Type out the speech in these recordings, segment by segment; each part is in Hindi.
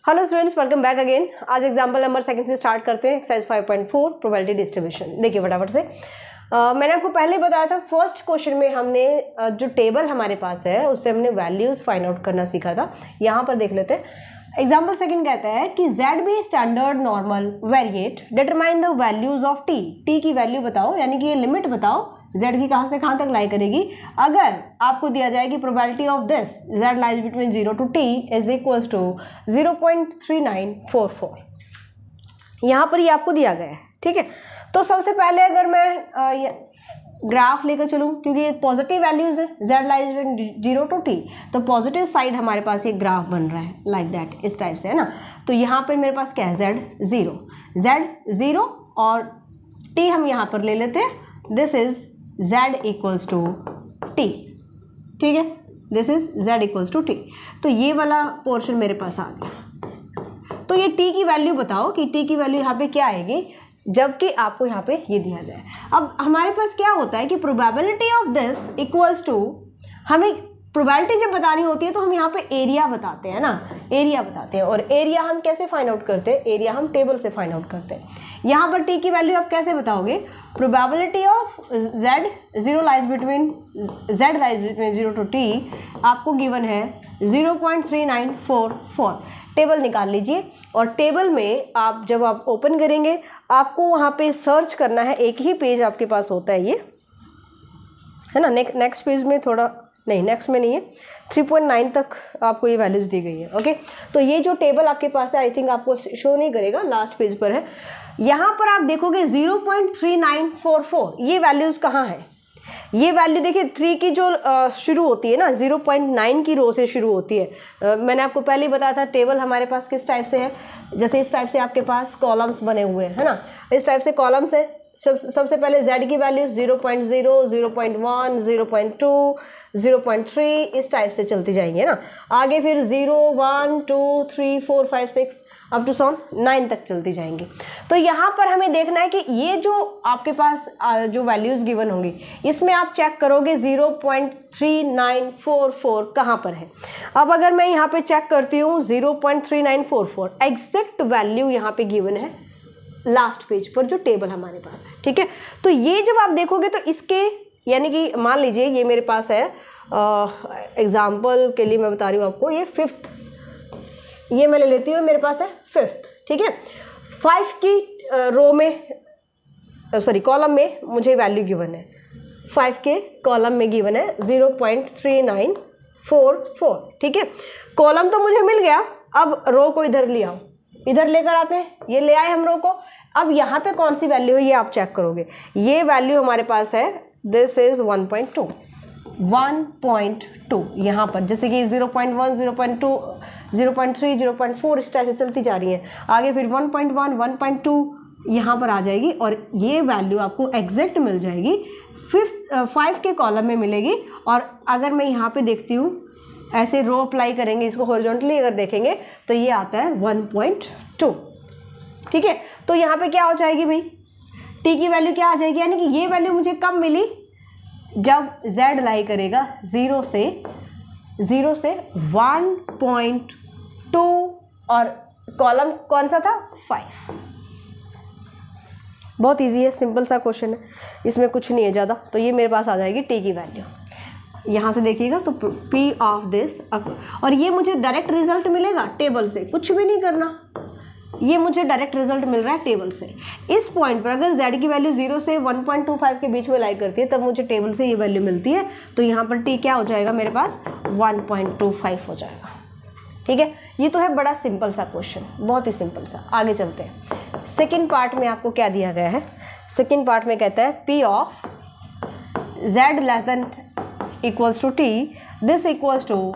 Hello students, welcome back again. आज एग्जांपल नंबर सेकंड से स्टार्ट करते हैं। Exercise 5.4 probability distribution. देखिए फटाफट से। मैंने आपको पहले बताया था फर्स्ट क्वेश्चन में हमने जो टेबल हमारे पास है उससे हमने वैल्यूज फाइंड आउट करना सीखा था। यहाँ पर देख लेते हैं। एग्जाम्पल सेकंड कहता है कि ZB standard normal variate determine the values of T की वैल्यू बताओ, यानी कि ये लिमिट बताओ z की कहाँ से कहाँ तक लाई करेगी। अगर आपको दिया जाए कि probability of this z lies between 0 to t is equals to 0.3944। यहाँ पर ये आपको दिया गया है, ठीक है। तो सबसे पहले अगर मैं ग्राफ लेकर चलूँ, क्योंकि ये पॉजिटिव वैल्यूज है, z lies between 0 to t, तो पॉजिटिव साइड हमारे पास ये ग्राफ बन रहा है लाइक दैट, इस टाइप से, है ना। तो यहाँ पर मेरे पास क्या है, z 0 और t हम यहाँ पर ले लेते हैं। This is z equals to t, ठीक है। This is z equals to t। तो ये वाला पोर्शन मेरे पास आ गया। तो ये t की वैल्यू बताओ कि t की वैल्यू यहाँ पे क्या आएगी, जबकि आपको यहाँ पे ये दिया जाए। अब हमारे पास क्या होता है कि probability of this equals to, हमें प्रोबेबिलिटी जब बतानी होती है तो हम यहाँ पे एरिया बताते हैं ना, एरिया बताते हैं। और एरिया हम कैसे फाइंड आउट करते हैं, एरिया हम टेबल से फाइंड आउट करते हैं। यहाँ पर टी की वैल्यू आप कैसे बताओगे, probability of z lies between 0 to t आपको गिवन है 0.3944। टेबल निकाल लीजिए और टेबल में आप जब आप ओपन करेंगे आपको वहाँ पे सर्च करना है। एक ही पेज आपके पास होता है, ये है ना। नेक्स्ट पेज में थोड़ा नहीं, नेक्स्ट में नहीं है, 3.9 तक आपको ये वैल्यूज दी गई है। ओके, तो ये जो टेबल आपके पास है आई थिंक आपको शो नहीं करेगा, लास्ट पेज पर है। यहाँ पर आप देखोगे 0.3944, ये वैल्यूज कहाँ है। ये वैल्यू देखिए 3 की जो शुरू होती है ना, 0.9 की रो से शुरू होती है। मैंने आपको पहले ही बताया था टेबल हमारे पास किस टाइप से है, जैसे इस टाइप से आपके पास कॉलम्स बने हुए हैं, है ना। इस टाइप से कॉलम्स है। सबसे पहले z की वैल्यू 0.0, 0.1, 0.2, 0.3 इस टाइप से चलती जाएंगे ना। आगे फिर 0, 1, 2, 3, 4, 5, 6 अप टू 9 तक चलती जाएंगी। तो यहाँ पर हमें देखना है कि ये जो आपके पास जो वैल्यूज़ गिवन होंगी इसमें आप चेक करोगे 0.3944 कहाँ पर है। अब अगर मैं यहाँ पे चेक करती हूँ 0.3944 एग्जैक्ट वैल्यू यहाँ पे गिवन है लास्ट पेज पर जो टेबल हमारे पास है, ठीक है। तो ये जब आप देखोगे तो इसके, यानी कि मान लीजिए ये मेरे पास है, एग्जाम्पल के लिए मैं बता रही हूँ आपको, ये 5th, ये मैं ले लेती हूँ, मेरे पास है 5th, ठीक है। 5 की रो में, सॉरी कॉलम में मुझे वैल्यू गिवन है, 5 के कॉलम में गिवन है 0.3944, ठीक है। कॉलम तो मुझे मिल गया, अब रो को इधर ले आओ, इधर लेकर आते हैं, ये ले आए हम रो को। अब यहाँ पे कौन सी वैल्यू है ये आप चेक करोगे। ये वैल्यू हमारे पास है, दिस इज 1.2, यहाँ पर जैसे कि 0.1, 0.2, 0.3, 0.4 इस तरह से चलती जा रही है। आगे फिर 1.1, 1.2 यहाँ पर आ जाएगी और ये वैल्यू आपको एग्जैक्ट मिल जाएगी 5 के कॉलम में मिलेगी। और अगर मैं यहाँ पे देखती हूँ, ऐसे रो अप्लाई करेंगे, इसको हॉरिजॉन्टली अगर देखेंगे तो ये आता है 1.2, ठीक है। तो यहाँ पे क्या हो जाएगी भाई, टी की वैल्यू क्या आ जाएगी, यानी कि ये वैल्यू मुझे कब मिली, जब z लाई करेगा 0 से 1.2 और कॉलम कौन सा था, 5। बहुत इजी है, सिंपल सा क्वेश्चन है, इसमें कुछ नहीं है ज़्यादा। तो ये मेरे पास आ जाएगी टी की वैल्यू। यहाँ से देखिएगा तो P ऑफ दिस, और ये मुझे डायरेक्ट रिजल्ट मिलेगा टेबल से, कुछ भी नहीं करना, ये मुझे डायरेक्ट रिजल्ट मिल रहा है टेबल से। इस पॉइंट पर अगर z की वैल्यू 0 से 1.25 के बीच में लाई करती है तब मुझे टेबल से ये वैल्यू मिलती है। तो यहाँ पर t क्या हो जाएगा मेरे पास, 1.25 हो जाएगा, ठीक है। ये तो है बड़ा सिंपल सा क्वेश्चन, बहुत ही सिंपल सा। आगे चलते हैं। सेकेंड पार्ट में आपको क्या दिया गया है, सेकेंड पार्ट में कहता है P of z less than equals to t, this equals to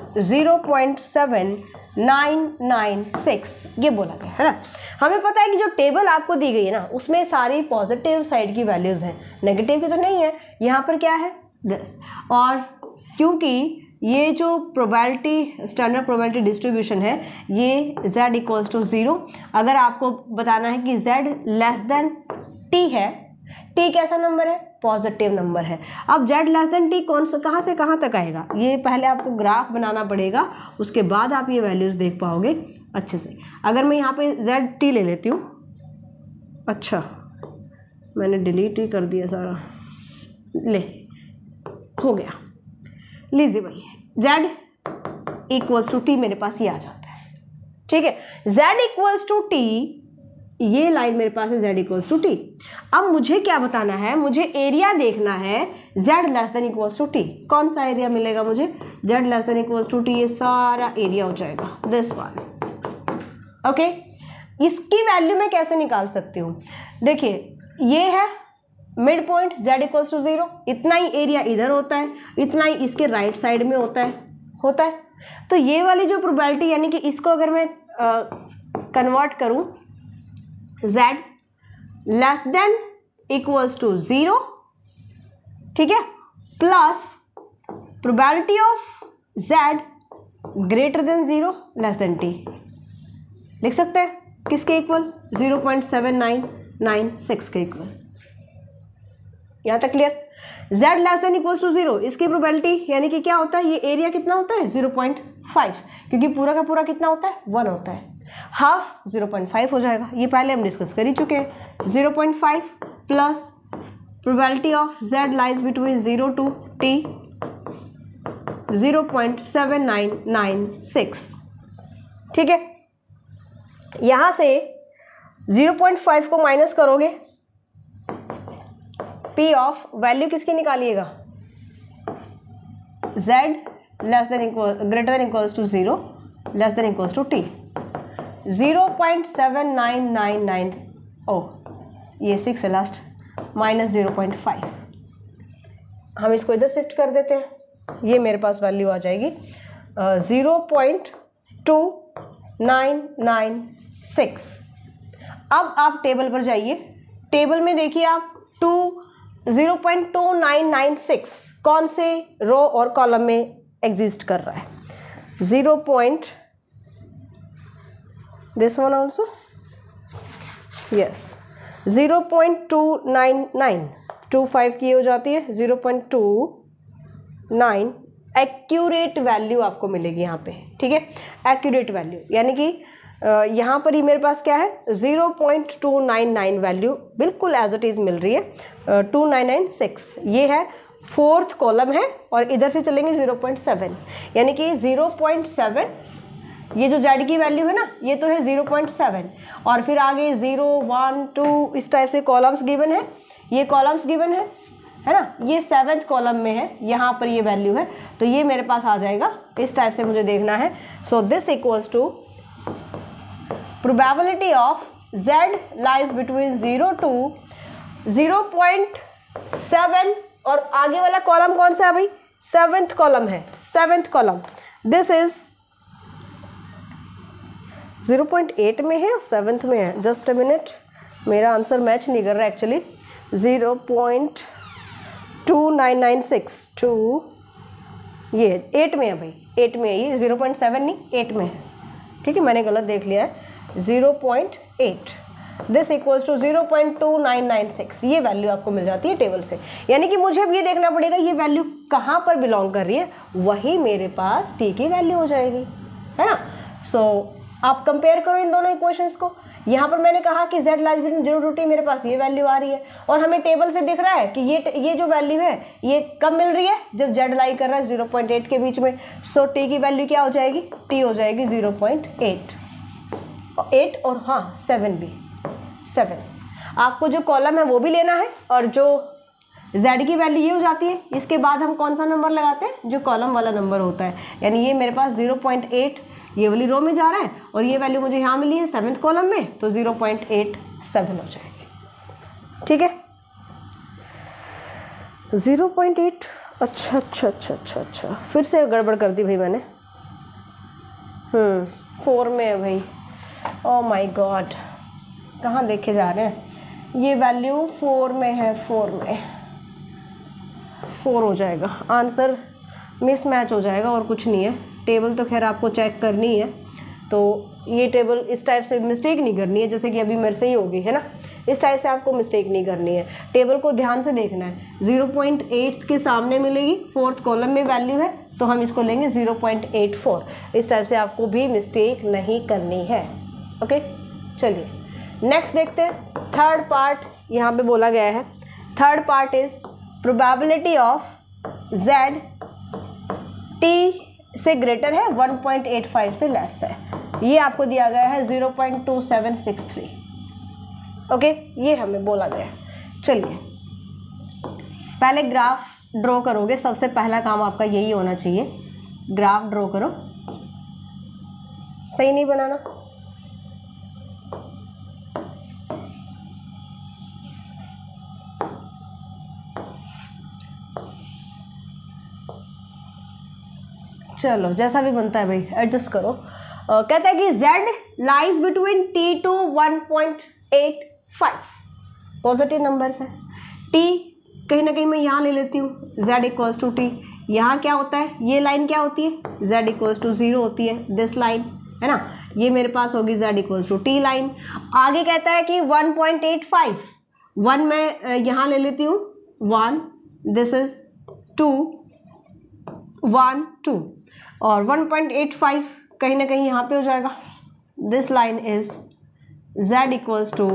0.7996, ये बोला गया है ना। हमें पता है कि जो टेबल आपको दी गई है ना उसमें सारी पॉजिटिव साइड की वैल्यूज़ हैं, नेगेटिव की तो नहीं है। यहाँ पर क्या है, दिस। और क्योंकि ये जो प्रोबेबिलिटी, स्टैंडर्ड प्रोबेबिलिटी डिस्ट्रीब्यूशन है, ये z इक्वल्स टू 0, अगर आपको बताना है कि z लेस देन t है, t कैसा नंबर है, पॉजिटिव नंबर है। अब z लेस देन t कौन सा, कहाँ से कहाँ तक आएगा, ये पहले आपको ग्राफ बनाना पड़ेगा, उसके बाद आप ये वैल्यूज़ देख पाओगे। अच्छे से। अगर मैं यहाँ पे ZT ले लेती हूँ, अच्छा मैंने डिलीट ही कर दिया सारा, ले हो गया, लीजिए भाई Z इक्वल्स टू T मेरे पास ये आ जाता है, ठीक है। Z इक्वल्स टू T, ये लाइन मेरे पास है Z इक्वल्स टू T। अब मुझे क्या बताना है, मुझे एरिया देखना है Z less than equals to T। कौन सा एरिया मिलेगा मुझे, Z less than equals to T, ये सारा एरिया हो जाएगा दिस वन, ओके। इसकी वैल्यू मैं कैसे निकाल सकती हूँ, देखिए ये है mid point Z equals to 0, इतना ही एरिया इधर होता है, इतना ही इसके राइट साइड में होता है। तो ये वाली जो प्रोबेबिलिटी, यानी कि इसको अगर मैं कन्वर्ट करूं Z less than equals to 0, ठीक है, plus probability of Z greater than 0 less than T, लिख सकते हैं किसके इक्वल, 0.7996 के इक्वल। यहाँ तक clear. Z less than equals to 0, इसकी प्रोबेबिलिटी यानी कि क्या होता है, ये एरिया कितना होता है 0.5, क्योंकि पूरा का पूरा कितना होता है 1 होता है, हाफ 0.5 हो जाएगा, ये पहले हम डिस्कस कर ही चुके हैं। 0.5 plus probability of Z lies between 0 to T 0.7996, ठीक है। यहाँ से 0.5 को माइनस करोगे, P ऑफ वैल्यू किसकी निकालिएगा, Z less than equal greater than equals to 0 less than equals to T 0.7999, oh ये 6 है लास्ट, माइनस 0.5, हम इसको इधर शिफ्ट कर देते हैं, ये मेरे पास वैल्यू आ जाएगी 0.2996। अब आप टेबल पर जाइए, टेबल में देखिए आप 0.2996 कौन से रो और कॉलम में एग्जिस्ट कर रहा है, दिस वन ऑल्सो, यस 0.29925 की हो जाती है, 0.29 एक्यूरेट वैल्यू आपको मिलेगी यहाँ पे, ठीक है, एक्यूरेट वैल्यू, यानी कि यहाँ पर ही मेरे पास क्या है 0.299 वैल्यू बिल्कुल एज इट इज़ मिल रही है, 2996 ये है, फोर्थ कॉलम है, और इधर से चलेंगे 0.7, यानी कि 0.7, ये जो Z की वैल्यू है ना ये तो है 0.7, और फिर आगे 0 1 2 इस टाइप से कॉलम्स गिवन है, ये कॉलम्स गिवन है ना, ये 7th कॉलम में है, यहाँ पर ये वैल्यू है, तो ये मेरे पास आ जाएगा, इस टाइप से मुझे देखना है। So this equals to probability of Z lies between 0 to 0.7, और आगे वाला कॉलम कौन सा है भाई, 7th कॉलम है, 7th कॉलम, दिस इज 0.8 में है और 7th में है, जस्ट अ मिनट, मेरा आंसर मैच नहीं कर रहा एक्चुअली, 0.2996 टू ये 8 में है भाई, 8 में है, ये 0.7 नहीं 8 में है, ठीक है, मैंने गलत देख लिया है, 0.8, दिस इक्वल्स टू 0.2996, ये वैल्यू आपको मिल जाती है टेबल से। यानी कि मुझे अब ये देखना पड़ेगा ये वैल्यू कहाँ पर बिलोंग कर रही है, वही मेरे पास T की वैल्यू हो जाएगी, है ना। सो आप कंपेयर करो इन दोनों इक्वेशंस को, यहाँ पर मैंने कहा कि Z lies between 0 to T मेरे पास ये वैल्यू आ रही है, और हमें टेबल से दिख रहा है कि ये जो वैल्यू है ये कब मिल रही है, जब Z लाई कर रहा है 0.8 के बीच में। सो T की वैल्यू क्या हो जाएगी, T हो जाएगी 0.8, 8 और हाँ 7 भी, 7 आपको जो कॉलम है वो भी लेना है, और जो Z की वैल्यू ये हो जाती है, इसके बाद हम कौन सा नंबर लगाते हैं, जो कॉलम वाला नंबर होता है, यानी ये मेरे पास 0.8 ये वाली रो में जा रहा है, और ये वैल्यू मुझे यहाँ मिली है 7th कॉलम में, तो 0.87 हो जाएगी, ठीक है 0.8, अच्छा, फिर से गड़बड़ कर दी भाई मैंने, 4 में है भाई, ओ माय गॉड, कहाँ देखे जा रहे हैं, ये वैल्यू 4 में है, 4 हो जाएगा, आंसर मिसमैच हो जाएगा और कुछ नहीं है। टेबल तो खैर आपको चेक करनी है, तो ये टेबल इस टाइप से मिस्टेक नहीं करनी है, जैसे कि अभी मेरे से ही होगी, है ना, इस टाइप से आपको मिस्टेक नहीं करनी है, टेबल को ध्यान से देखना है। 0.8 के सामने मिलेगी, 4th कॉलम में वैल्यू है, तो हम इसको लेंगे 0.84। इस टाइप से आपको भी मिस्टेक नहीं करनी है। ओके, चलिए नेक्स्ट देखते हैं। थर्ड पार्ट यहाँ पे बोला गया है, third part is probability of z t से ग्रेटर है 1.85 से लेस है। ये आपको दिया गया है 0.2763। ओके, ये हमें बोला गया है। चलिए पहले ग्राफ ड्रॉ करोगे, सबसे पहला काम आपका यही होना चाहिए, ग्राफ ड्रॉ करो। सही नहीं बनाना, चलो जैसा भी बनता है भाई एडजस्ट करो। कहता है कि z lies between t to 1.85, positive numbers है। t कहीं ना कहीं मैं यहाँ ले लेती हूँ, z इक्वल्स टू टी। यहाँ क्या होता है, ये लाइन क्या होती है, z इक्वल्स टू 0 होती है, दिस लाइन है ना, ये मेरे पास होगी z equals to T line. आगे कहता है कि 1.85, 1 मैं यहाँ ले लेती हूँ, 1, दिस इज 2, 1 2, और 1.85 कहीं ना कहीं यहाँ पे हो जाएगा। This line is z equals to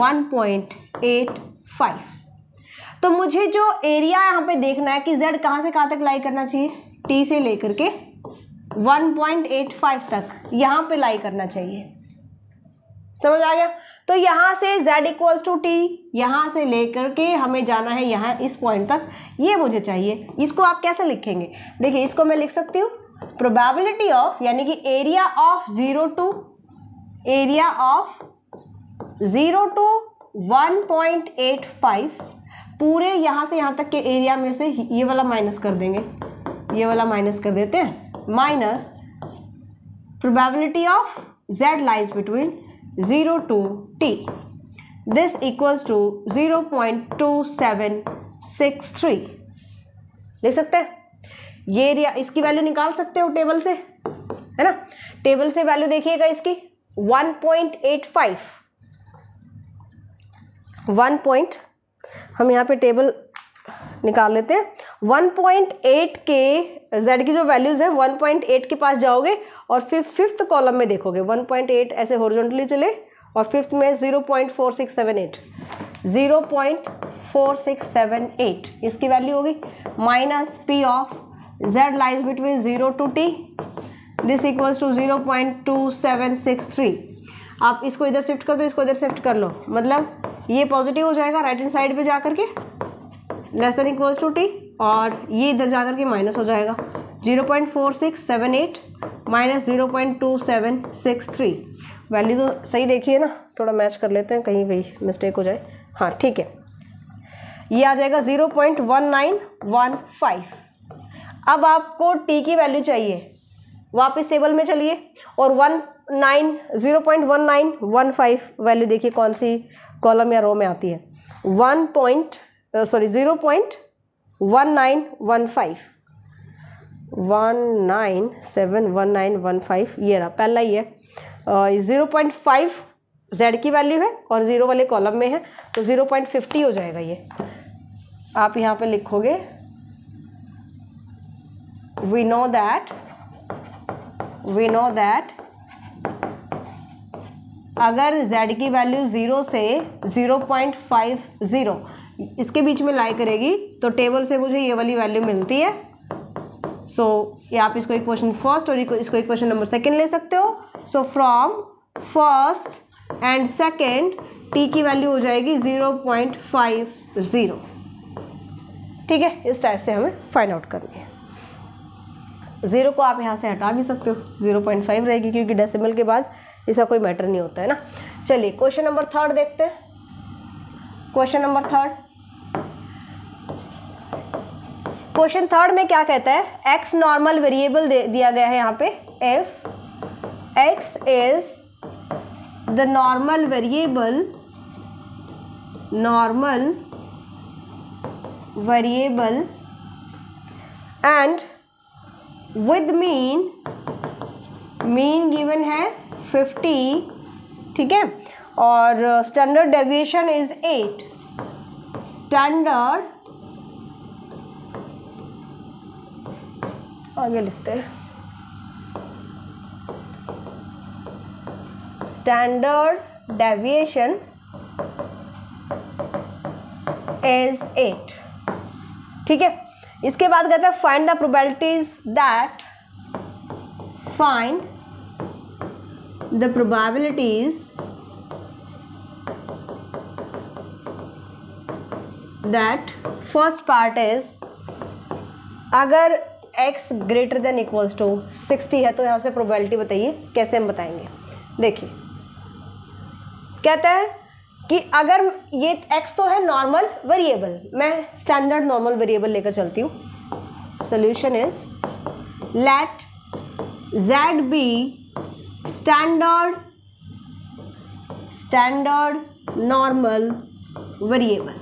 1.85। तो मुझे जो एरिया यहाँ पे देखना है कि z कहाँ से कहाँ तक लाई करना चाहिए, t से लेकर के 1.85 तक यहाँ पे लाई करना चाहिए। समझ आ गया? तो यहाँ से z इक्वल्स टू टी, यहाँ से लेकर के हमें जाना है यहाँ इस पॉइंट तक, ये मुझे चाहिए। इसको आप कैसे लिखेंगे, देखिए इसको मैं लिख सकती हूँ प्रोबेबिलिटी ऑफ, यानी कि एरिया ऑफ 0 टू 1.85, पूरे यहाँ से यहाँ तक के एरिया में से ये वाला माइनस कर देंगे, ये वाला माइनस कर देते हैं, minus probability of z lies between 0 to t, this equals to 0.2763। लिख सकते हैं ये एरिया, इसकी वैल्यू निकाल सकते हो टेबल से, है ना। टेबल से वैल्यू देखिएगा इसकी 1.85, 1 हम यहाँ पे टेबल निकाल लेते हैं। 1.8 के z की जो वैल्यूज है 1.8 के पास जाओगे और फिर फिफ्थ कॉलम में देखोगे 1.8 ऐसे हॉरिजॉन्टली चले और फिफ्थ में 0.4678, 0.4678 इसकी वैल्यू होगी, minus p of z lies between 0 to t, this equals to 0.2763। आप इसको इधर शिफ्ट कर दो, इसको इधर शिफ्ट कर लो, मतलब ये पॉजिटिव हो जाएगा राइट हैंड साइड पे जाकर के, less than equals to T, और ये इधर जाकर के माइनस हो जाएगा 0.4678 माइनस 0.2763। वैल्यू तो सही देखिए ना, थोड़ा मैच कर लेते हैं कहीं कहीं मिस्टेक हो जाए। हाँ ठीक है, ये आ जाएगा 0.1915। अब आपको t की वैल्यू चाहिए, वापस टेबल में चलिए और 0.1915 वैल्यू देखिए कौन सी कॉलम या रो में आती है, 0.1915, 191915 ये रहा, पहला ही है। 0.5 z की वैल्यू है और 0 वाले कॉलम में है, तो 0.50 हो जाएगा। ये आप यहाँ पे लिखोगे, we know that अगर z की वैल्यू 0 से 0.50 इसके बीच में लाई करेगी तो टेबल से मुझे ये वाली वैल्यू मिलती है। सो ये आप इसको इक्वेशन फर्स्ट और इसको इक्वेशन नंबर सेकंड ले सकते हो। So from first and second t की वैल्यू हो जाएगी 0.50। ठीक है, इस टाइप से हमें फाइंड आउट करनी है। 0 को आप यहाँ से हटा भी सकते हो, 0.5 रहेगी क्योंकि डेसिमल के बाद इसका कोई मैटर नहीं होता है ना। चलिए क्वेश्चन नंबर थर्ड देखते हैं। Question number third, question third में क्या कहता है, x नॉर्मल वेरिएबल दिया गया है यहाँ पे, if x is the normal variable and with mean given है 50, ठीक है, और स्टैंडर्ड डेविएशन इज 8, स्टैंडर्ड आगे लिखते हैं, स्टैंडर्ड डेविएशन इज 8। ठीक है, इसके बाद कहते हैं find the probabilities that, find the probabilities that, first part is, अगर x greater than equals to 60 है तो यहाँ से प्रोबेबिलिटी बताइए, कैसे हम बताएंगे। देखिए कहता है कि अगर ये x तो है नॉर्मल वेरिएबल, मैं स्टैंडर्ड नॉर्मल वेरिएबल लेकर चलती हूँ। Solution is let z be standard normal variable.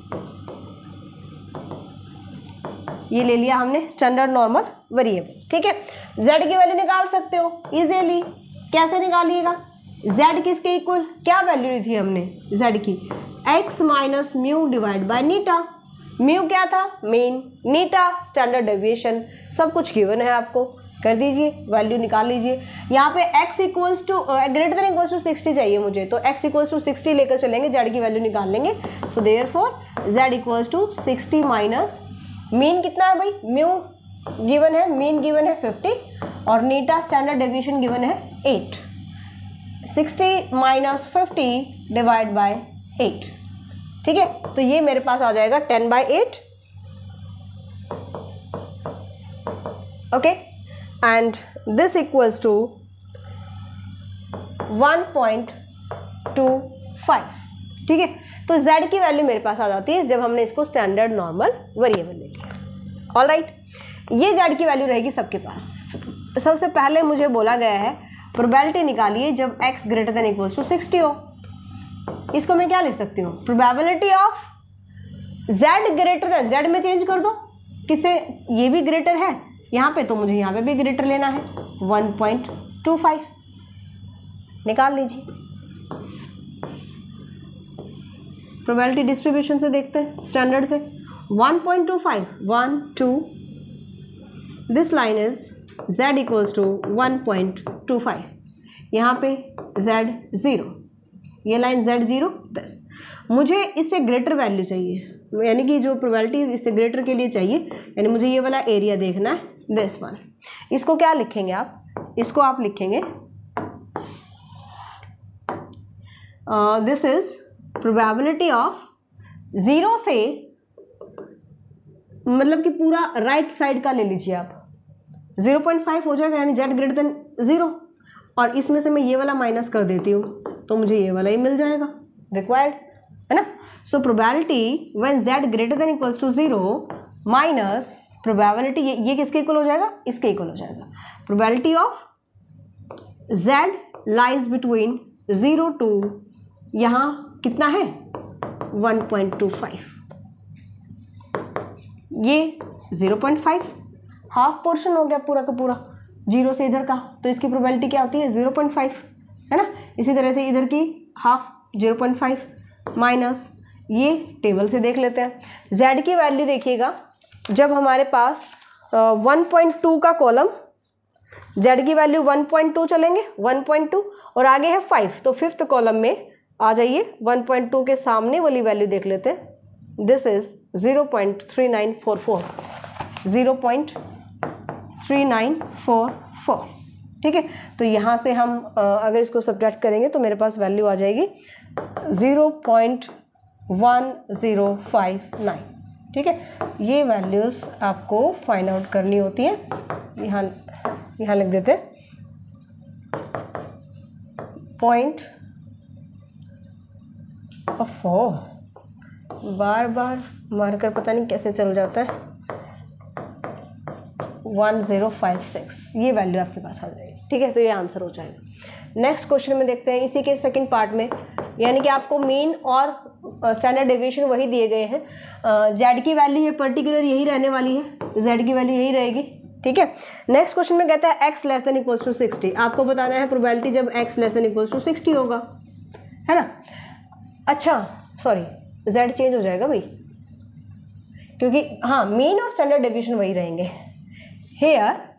ये ले लिया हमने स्टैंडर्ड नॉर्मल वेरिएबल। ठीक है, z की वैल्यू निकाल सकते हो इजीली। कैसे निकालिएगा, z किसके इक्वल, क्या वैल्यू ली थी हमने z की, x minus mu divide by नीटा। म्यू क्या था, मीन, नीटा स्टैंडर्ड डेविएशन। सब कुछ गिवन है आपको, कर दीजिए, वैल्यू निकाल लीजिए। यहाँ पे x equals to greater than equals to 60 चाहिए मुझे, तो x इक्वल्स टू 60 लेकर चलेंगे, z की वैल्यू निकाल लेंगे। So therefore z equals to 60 minus mean कितना है भाई, म्यू गिवन है, मीन गिवन है 50 और नीटा स्टैंडर्ड डेविएशन गिवन है 8। 60 माइनस 50 डिवाइड बाय 8। ठीक है, तो ये मेरे पास आ जाएगा 10/8। Okay, and this equals to 1.25। ठीक है, तो z की वैल्यू मेरे पास आ जाती है जब हमने इसको स्टैंडर्ड नॉर्मल वेरिएबल ले लिया। ऑल राइट, ये z की वैल्यू रहेगी सबके पास। सबसे पहले मुझे बोला गया है प्रोबेबिलिटी निकालिए जब x greater than equals to 60 हो। इसको मैं क्या लिख सकती हूँ, probability of z greater than, z में चेंज कर दो, किसे, ये भी ग्रेटर है यहाँ पे, तो मुझे यहाँ पे भी ग्रेटर लेना है, 1.25 निकाल लीजिए। प्रोबेबिलिटी डिस्ट्रीब्यूशन से देखते हैं, स्टैंडर्ड से 1.25, 1 2, this line is z equals to 1.25, यहाँ पे z 0, ये लाइन z 0 10। मुझे इससे ग्रेटर वैल्यू चाहिए, यानी कि जो प्रोबेबिलिटी इससे ग्रेटर के लिए चाहिए, यानी मुझे ये वाला एरिया देखना है, दिस वन। इसको क्या लिखेंगे आप, इसको आप लिखेंगे दिस इज प्रोबेबिलिटी ऑफ 0 से, मतलब कि पूरा राइट साइड का ले लीजिए आप, 0.5 हो जाएगा, यानी z ग्रेटर देन 0, और इसमें से मैं ये वाला माइनस कर देती हूँ तो मुझे ये वाला ही मिल जाएगा रिक्वायर्ड, है ना। So probability when z greater than equals to 0 minus probability, ये किसके इक्वल हो जाएगा, इसके इक्वल हो जाएगा। Probability of z lies between 0 to, यहाँ कितना है 1.25, ये 0.5, हाफ पोर्शन हो गया पूरा का पूरा 0 से इधर का, तो इसकी प्रोबेबिलिटी क्या होती है 0.5, है ना। इसी तरह से इधर की हाफ 0.5 माइनस, ये टेबल से देख लेते हैं। z की वैल्यू देखिएगा, जब हमारे पास 1.2 का कॉलम, z की वैल्यू 1.2 चलेंगे, 1.2 और आगे है 5, तो 5th कॉलम में आ जाइए, 1.2 के सामने वाली वैल्यू देख लेते हैं, दिस इज 0.3944, 0.3944। ठीक है, तो यहाँ से हम अगर इसको सब्ट्रैक्ट करेंगे तो मेरे पास वैल्यू आ जाएगी 0.1059। ठीक है, ये वैल्यूज़ आपको फाइंड आउट करनी होती है। यहाँ लिख देते हैं पॉइंट, बार बार मार्कर पता नहीं कैसे चल जाता है, 1056, ये वैल्यू आपके पास आ जाएगी। ठीक है, तो ये आंसर हो जाएगा। नेक्स्ट क्वेश्चन में देखते हैं, इसी के सेकंड पार्ट में, यानी कि आपको मीन और स्टैंडर्ड डेविएशन वही दिए गए हैं। z की वैल्यू ये पर्टिकुलर यही रहने वाली है, z की वैल्यू यही रहेगी। ठीक है, नेक्स्ट क्वेश्चन में कहता है x less than equals to 60, आपको बताना है प्रोबेबिलिटी जब x less than equals to 60 होगा, है ना। अच्छा सॉरी, z चेंज हो जाएगा भाई, क्योंकि हाँ मीन और स्टैंडर्ड डेविएशन वही रहेंगे। Here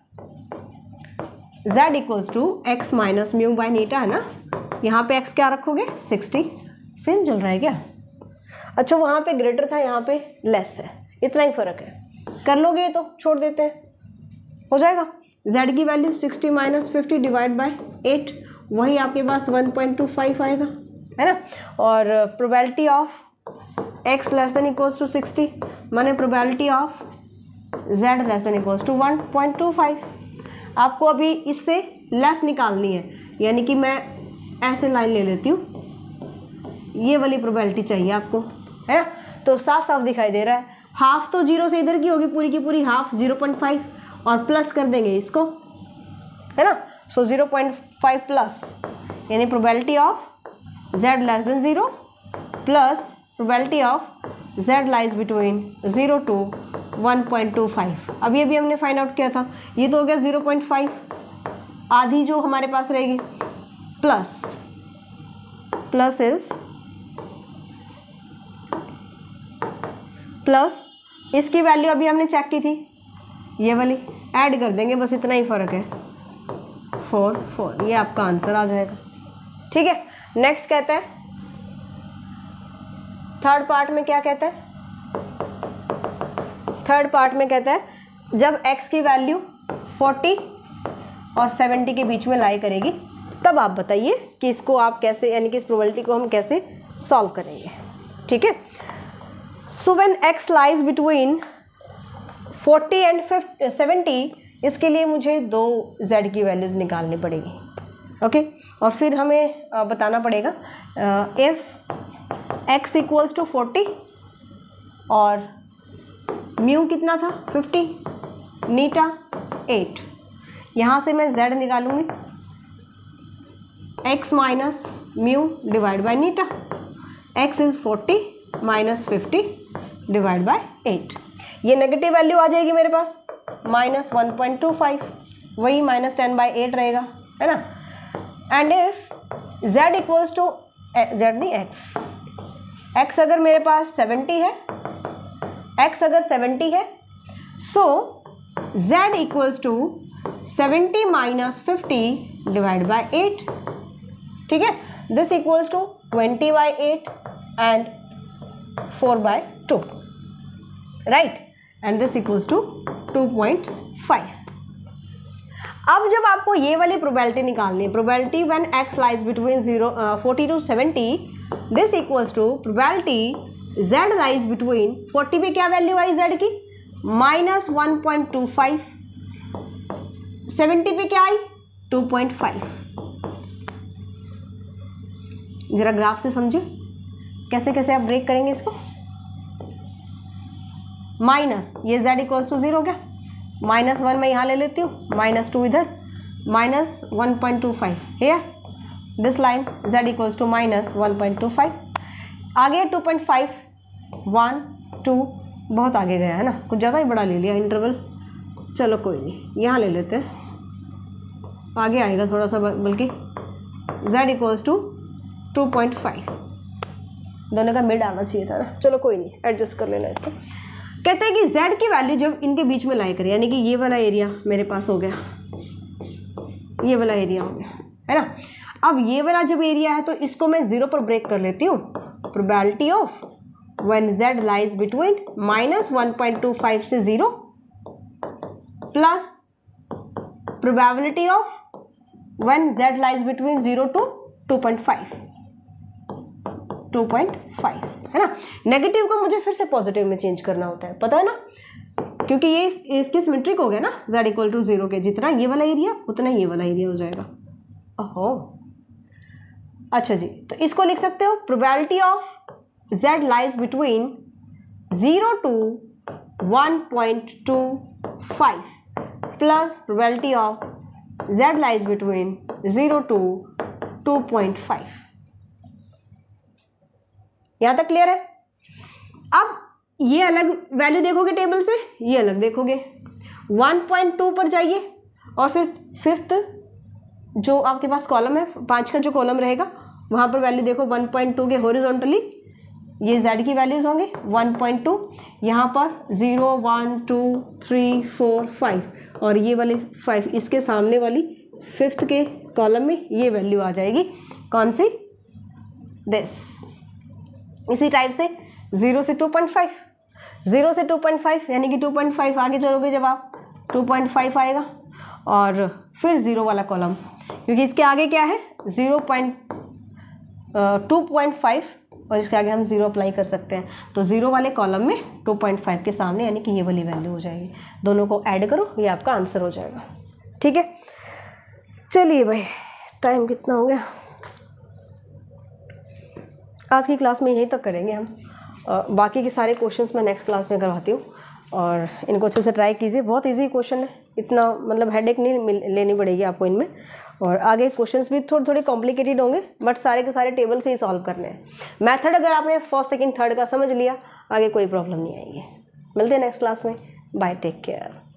z equals to x minus mu by नीटा है ना, यहाँ पे x क्या रखोगे 60, सेम चल रहा है क्या? अच्छा वहाँ पे ग्रेटर था, यहाँ पे लेस है, इतना ही फर्क है, कर लोगे ये तो छोड़ देते हैं, हो जाएगा। z की वैल्यू 60 माइनस 50 डिवाइड बाय 8, वही आपके पास 1.25 आएगा, है ना। और probability of x less than equals to 60 माने probability of z less than equals to 1.25। आपको अभी इससे लेस निकालनी है, यानी कि मैं ऐसे लाइन ले लेती हूँ, ये वाली प्रोबेबिलिटी चाहिए आपको, है ना। तो साफ साफ दिखाई दे रहा है, हाफ तो जीरो से इधर की होगी, पूरी की पूरी हाफ 0.5 और प्लस कर देंगे इसको, है ना। सो 0.5 प्लस यानी probability of z less than 0 plus probability of z lies between 0 to 1.25। अभी अभी हमने फाइंड आउट किया था, ये तो हो गया 0.5, आधी जो हमारे पास रहेगी प्लस इज प्लस इसकी वैल्यू अभी हमने चेक की थी, ये वाली ऐड कर देंगे, बस इतना ही फ़र्क है 4, ये आपका आंसर आ जाएगा। ठीक है, नेक्स्ट कहता है थर्ड पार्ट में क्या कहता है, थर्ड पार्ट में कहता है जब x की वैल्यू 40 और 70 के बीच में लाई करेगी, तब आप बताइए कि इसको आप कैसे, यानी कि इस प्रोबेबिलिटी को हम कैसे सॉल्व करेंगे। ठीक है, so when x lies between 40 and 70, इसके लिए मुझे दो z की वैल्यूज़ निकालनी पड़ेगी। ओके, और फिर हमें बताना पड़ेगा इफ़ x इक्वल्स टू 40 और म्यू कितना था 50, नीटा 8, यहाँ से मैं z निकालूंगी x minus mu divide by नीटा, x is 40 minus 50 divide by 8, ये नेगेटिव वैल्यू आ जाएगी मेरे पास माइनस 1.25, वही माइनस 10/8 रहेगा, है ना। And if z equals to z नहीं x अगर मेरे पास 70 है, x अगर 70 है, so z equals to 70 minus 50 divide by 8। ठीक है, this equals to 20/8 and 4/2, right, and this equals to 2.5। अब जब आपको ये वाली प्रोबेबिलिटी निकालनी है, probability when x lies between 40 to 70, this equals to probability z lies between 40 पे क्या वैल्यू आई z की माइनस 1.25, 70 पे क्या आई 2.5। जरा ग्राफ से समझे कैसे कैसे आप ब्रेक करेंगे इसको। माइनस ये z इक्वल्स टू 0 हो गया, -1 मैं यहाँ ले लेती हूँ, -2 इधर, minus 1.25 here, this line z equals to minus 1.25, आगे 2.5, 1, 2, बहुत आगे गया है ना, कुछ ज़्यादा ही बड़ा ले लिया इंटरवल, चलो कोई नहीं, यहाँ ले लेते हैं, आगे आएगा थोड़ा सा, बल्कि z इक्वल्स टू 2.5, दोनों का मिड आना चाहिए था ना, चलो कोई नहीं, एडजस्ट कर लेना इसको। कहते हैं कि z की वैल्यू जब इनके बीच में लाई करें, यानी कि ये वाला एरिया मेरे पास हो गया, ये वाला एरिया हो गया, है ना। अब ये वाला जब एरिया है तो इसको मैं 0 पर ब्रेक कर लेती हूँ, probability of when z lies between minus 1.25 से 0 plus probability of when z lies between 0 to 2.5, है ना। नेगेटिव को मुझे फिर से पॉजिटिव में चेंज करना होता है, पता है ना, क्योंकि ये इसकी सिमेट्रिक हो गया ना, z इक्वल टू 0 के, जितना ये वाला एरिया उतना ये वाला एरिया हो जाएगा। ओहो, अच्छा जी, तो इसको लिख सकते हो probability of z lies between 0 to 1.25 plus probability of z lies between 0 to 2.5। यहाँ तक क्लियर है। अब ये अलग वैल्यू देखोगे टेबल से, ये अलग देखोगे, 1.2 पर जाइए और फिर फिफ्थ जो आपके पास कॉलम है, 5 का जो कॉलम रहेगा वहाँ पर वैल्यू देखो 1.2 के हॉरिजॉन्टली ये z की वैल्यूज होंगे 1.2, यहाँ पर 0, 1, 2, 3, 4, 5 और ये वाले 5, इसके सामने वाली 5th के कॉलम में ये वैल्यू आ जाएगी, कौन सी, दिस। इसी टाइप से 0 से 2.5, 0 से 2.5 यानी कि 2.5 आगे चलोगे जब आप 2.5 आएगा, और फिर 0 वाला कॉलम, क्योंकि इसके आगे क्या है 2.5 और इसके आगे हम 0 अप्लाई कर सकते हैं, तो 0 वाले कॉलम में 2.5 के सामने यानी कि ये वाली वैल्यू हो जाएगी। दोनों को ऐड करो, ये आपका आंसर हो जाएगा। ठीक है, चलिए भाई, टाइम कितना हो गया, आज की क्लास में यहीं तक करेंगे हम। बाकी के सारे क्वेश्चंस मैं नेक्स्ट क्लास में करवाती हूँ, और इनको अच्छे से ट्राई कीजिए। बहुत इजी क्वेश्चन है, इतना मतलब हेडेक नहीं लेनी पड़ेगी आपको इनमें। और आगे क्वेश्चंस भी थोड़े थोड़े कॉम्प्लिकेटेड होंगे, बट सारे के सारे टेबल से ही सॉल्व करने हैं। मेथड अगर आपने फर्स्ट सेकंड थर्ड का समझ लिया, आगे कोई प्रॉब्लम नहीं आएगी। मिलते हैं नेक्स्ट क्लास में, बाय, टेक केयर।